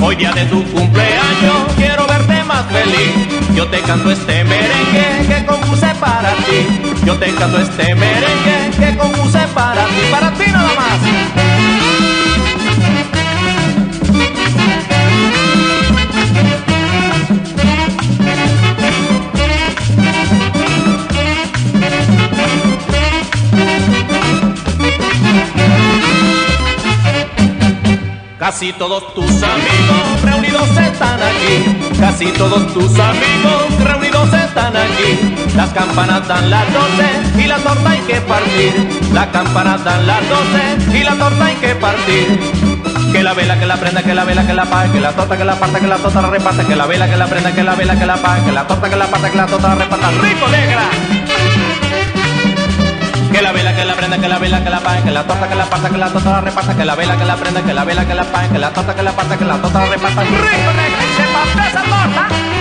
Hoy día de tu cumpleaños quiero verte más feliz. Yo te canto este merengue que compuse para ti. Yo te canto este merengue que compuse para ti nada más. Casi todos tus amigos reunidos están aquí. Casi todos tus amigos reunidos están aquí. Las campanas dan las 12 y la torta hay que partir. Las campanas dan las 12 y la torta hay que partir. Que la vela, que la prenda, que la vela, que la apague, que la torta, que la parta, que la torta la reparte. Que la vela, que la prenda, que la vela, que la apague, que la torta, que la parta, que la torta la reparta. ¡Rico, negra! Que la vela, que la prenda, que la vela, que la apague, que la torta, que la parta, que la torta la reparta. Que la vela, que la prenda, que la vela, que la apague, que la torta, que la parta, que la torta la reparta. ¡Rico, negra! ¡Y se parte esa torta!